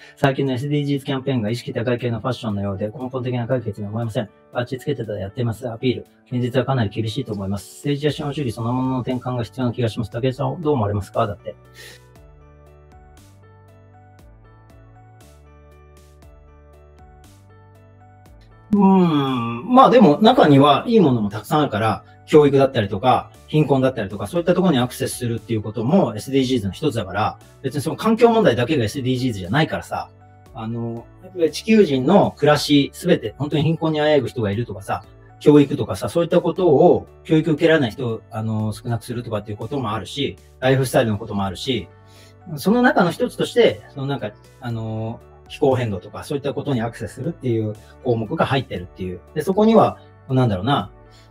最近の SDGs キャンペーンが意識高い系のファッションのようで根本的な解決には思えません。バッチつけてたらやってます。アピール。現実はかなり厳しいと思います。政治や資本主義そのものの転換が必要な気がします。竹内さんどう思われますか？だって。まあでも中にはいいものもたくさんあるから、教育だったりとか、貧困だったりとか、そういったところにアクセスするっていうことも SDGs の一つだから、別にその環境問題だけが SDGs じゃないからさ、地球人の暮らしすべて、本当に貧困にあえぐ人がいるとかさ、教育とかさ、そういったことを、教育受けられない人を、少なくするとかっていうこともあるし、ライフスタイルのこともあるし、その中の一つとして、気候変動とか、そういったことにアクセスするっていう項目が入ってるっていう。で、そこには、なんだろうな、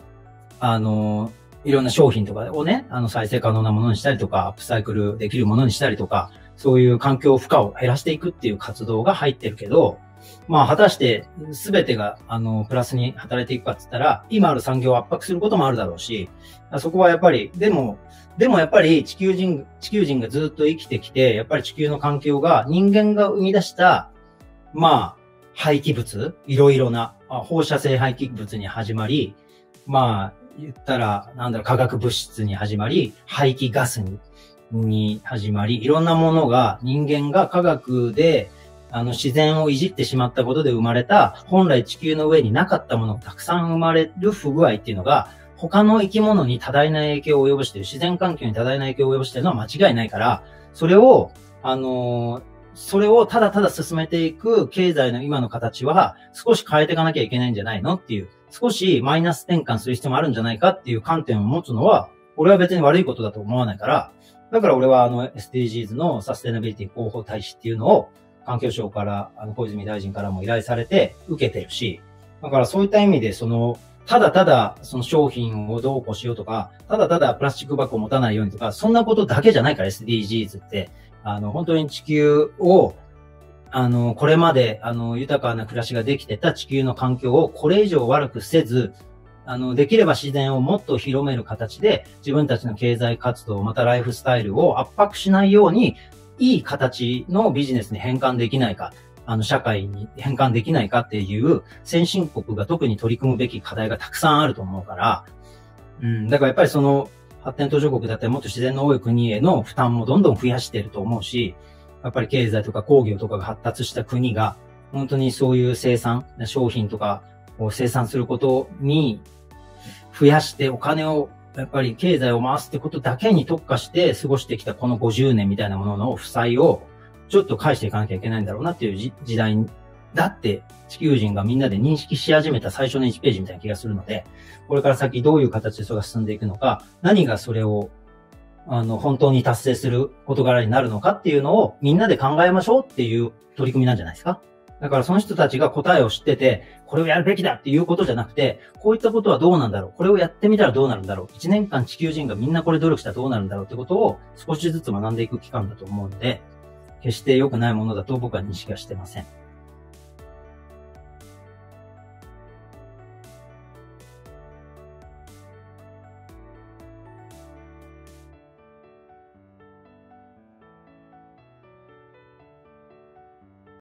いろんな商品とかをね、再生可能なものにしたりとか、アップサイクルできるものにしたりとか、そういう環境負荷を減らしていくっていう活動が入ってるけど、まあ、果たして、すべてが、プラスに働いていくかって言ったら、今ある産業を圧迫することもあるだろうし、そこはやっぱり、でもやっぱり地球人がずっと生きてきて、やっぱり地球の環境が人間が生み出した、まあ、廃棄物、いろいろな、放射性廃棄物に始まり、まあ、言ったら、化学物質に始まり、排気ガスに始まり、いろんなものが人間が科学で、自然をいじってしまったことで生まれた、本来地球の上になかったものがたくさん生まれる不具合っていうのが、他の生き物に多大な影響を及ぼしている、自然環境に多大な影響を及ぼしているのは間違いないから、それをただただ進めていく経済の今の形は少し変えていかなきゃいけないんじゃないのっていう、少しマイナス転換する必要もあるんじゃないかっていう観点を持つのは、俺は別に悪いことだと思わないから、だから俺はSDGs のサステナビリティ広報大使っていうのを環境省から、小泉大臣からも依頼されて受けてるし、だからそういった意味でただただその商品をどうこうしようとか、ただただプラスチックバッグを持たないようにとか、そんなことだけじゃないから SDGs って、本当に地球を、これまで、豊かな暮らしができてた地球の環境をこれ以上悪くせず、できれば自然をもっと広める形で、自分たちの経済活動、またライフスタイルを圧迫しないように、いい形のビジネスに変換できないか、社会に変換できないかっていう先進国が特に取り組むべき課題がたくさんあると思うから、だからやっぱり発展途上国だったりもっと自然の多い国への負担もどんどん増やしていると思うし、やっぱり経済とか工業とかが発達した国が、本当にそういう商品とかを生産することに増やしてお金を、やっぱり経済を回すってことだけに特化して過ごしてきたこの50年みたいなものの負債をちょっと返していかなきゃいけないんだろうなっていう時代だって地球人がみんなで認識し始めた最初の1ページみたいな気がするので、これから先どういう形でそれが進んでいくのか、何がそれを本当に達成する事柄になるのかっていうのをみんなで考えましょうっていう取り組みなんじゃないですか。だからその人たちが答えを知ってて、これをやるべきだっていうことじゃなくて、こういったことはどうなんだろう、これをやってみたらどうなるんだろう、1年間地球人がみんなこれ努力したらどうなるんだろうってことを少しずつ学んでいく期間だと思うので、決して良くないものだと僕は認識はしてません。